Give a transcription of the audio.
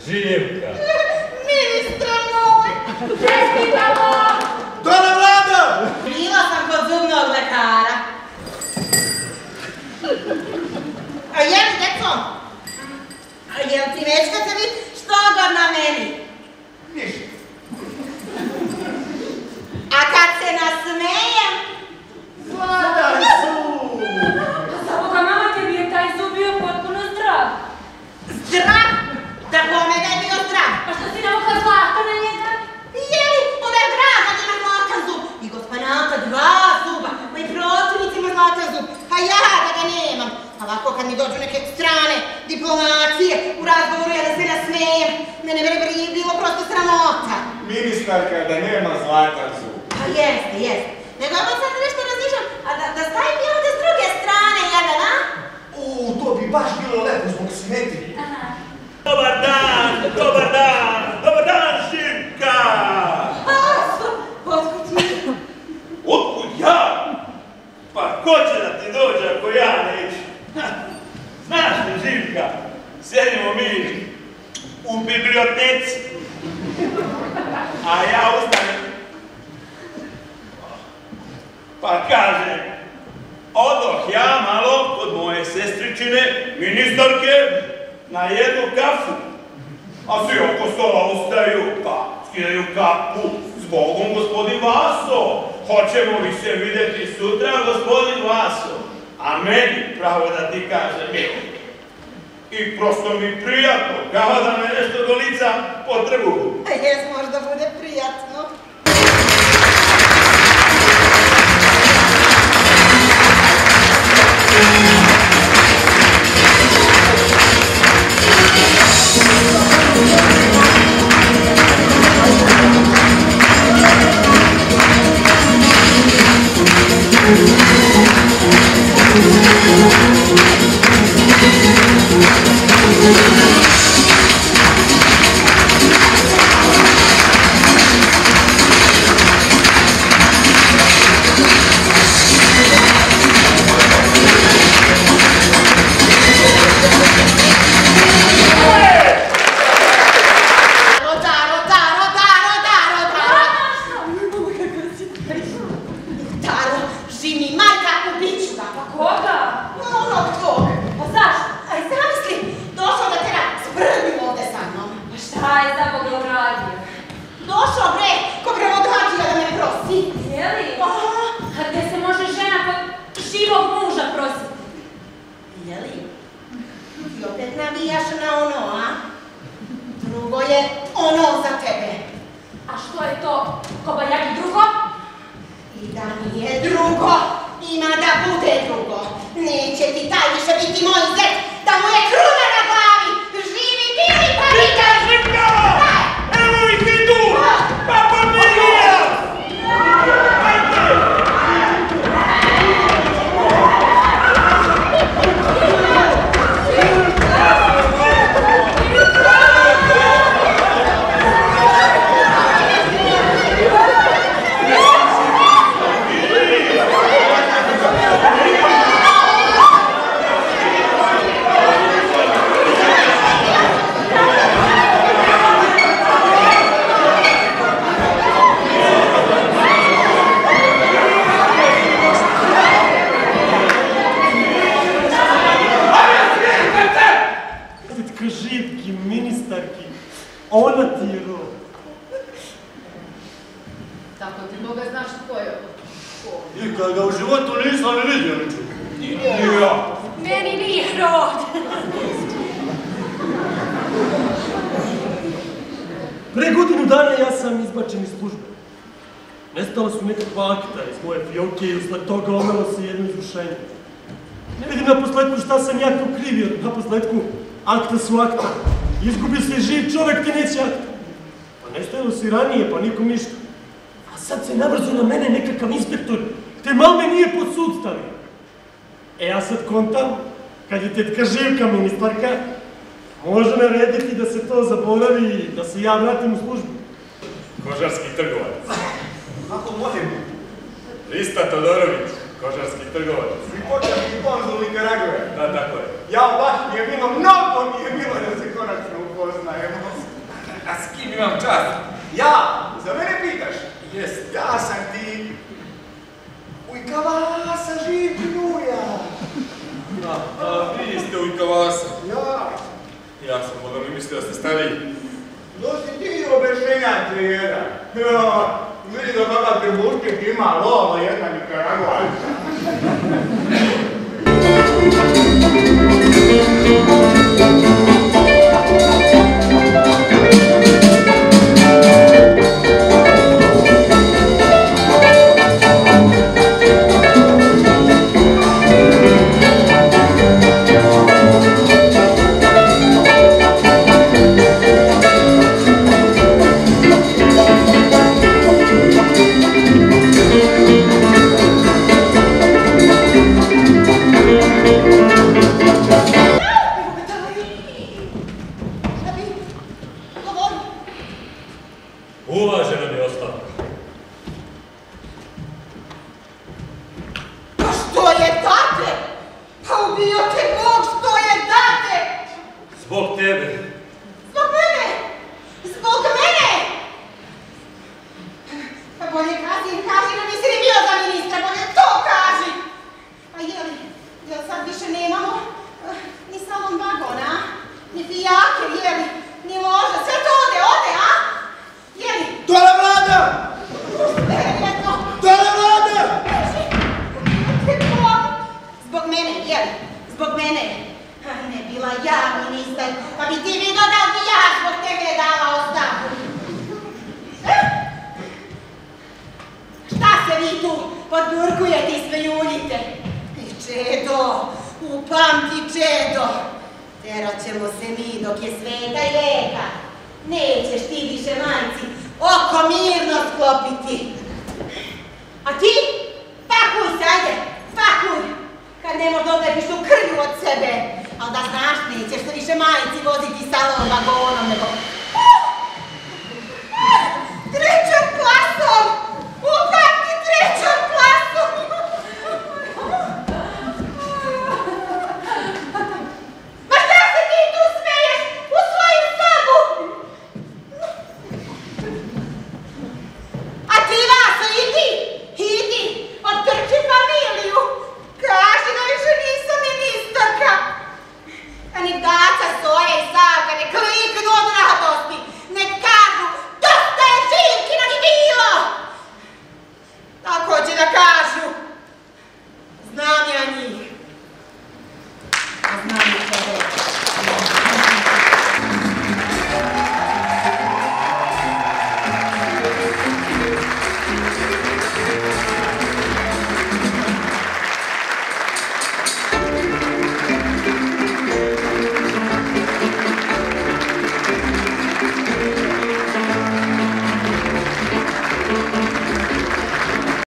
Živka. Ministre moj! Čestitamo! Dona Vlado! Bila sam kod zubnog lekara. A jel, deco? A jel ti nećete biti što god na meni? Ništa. A kad se nasmejem? Zlatan zub! A za Boga, mama, tebi je taj zub bio potpuno zdrav. Zdrav? Da bome da je bio zdrav. Pa što si navukla zlata na njega? Jeli, ona je draga da ima zlatan zub. I gospodinaka dva zuba. Moji protivnici ima zlatan zub. A ja da ga nemam. Ovako kad mi dođu neke strane diplomacije u razgovoru ja da se nasmejem. Mene je bilo prosto sramota. Ministarka da nema zlatan zub. Pa jeste, jeste. Nego ja sad nešto razmišljam, a da stavim i ovdje s druge strane jedan, a? To bi baš bilo lepo zbog simetrije. Dobar dan, dobar dan, dobar dan, Živka! Otkud ti? Otkud ja? Pa ko će da ti dođe ako ja neću? Znaš li, Živka, sjedimo mi u biblioteci, a ja ustanem, pa kažem, odoh ja malo kod moje sestričine, ministarke, na jednu kafu. A svi oko stola ustaju, pa skidaju kapu. Zbogom, gospodin Vaso. Hoćemo li se vidjeti sutra, gospodin Vaso? A meni, pravo da ti kažem, i prosto mi prijatno, kao da me nešto do lica potrebu. A jes, možda bude prijatno. Pre godinu dana ja sam izbačen iz službe. Nestala su nekakva akta iz moje fioke i usled toga omelo se jedno izrušenje. Ne vidim na posledku šta sam ja tu kriv, jer na posledku akta su akta. Izgubi se živ čovek, ti neće akta. Pa nestajalo se i ranije, pa nikom ništa. A sad se nabrzo na mene nekakav inspektor, te mal me nije pod sud stavio. E ja sad kontam, kad je tetka Živka ministarka, može narediti da se to zaboravi i da se ja vratim u službu. Kožarski trgovac. Kako molim? Rista Todorović, kožarski trgovac. I počasni konzul Nikaragve. Da, tako je. Ja, baš mi je bilo, mnogo mi je bilo da se konačno upoznajemo. A s kim imam čast? Ja, za mene pitaš? Jest. Ja sam ti... Ujka Vasa Življuja. A vi ste Ujka Vasa. Ja. Ja sam možda mi mislio da ste stariji. To si ti obešenjate jedan. Ja, vidi da kakav pribušnik ima lova jedna Nikaraguajca. Uvažena mi ostavka. Pa što je date? Pa ubio te Bog, što je date? Zbog tebe. Zbog mene! Zbog mene! Pa bolje kaži da nisi ni bio za ministra, bolje to kaži! Pa jel sad više nemamo ni salon vagona, ni fijaker, jeli, ni loža, sve to ode, a? Jeli? Dole vlada! Dole vlada! Zbog mene, jeli? Zbog mene. Ne bila ja ministar, pa bi ti vidio da bi ja zbog tebe dala ostavku. Šta se vi tu podburkujete i smejuljite? I Čedo, upamti Čedo. Terat ćemo se mi dok je sveta i veka. Nećeš ti više, majci, oko mirno sklopiti. A ti? Pakuj se, ajde, pakuj! Kad ne možda odlepiš u krvju od sebe. Ali da znaš, nećeš se više majci voziti salon vagonom, nego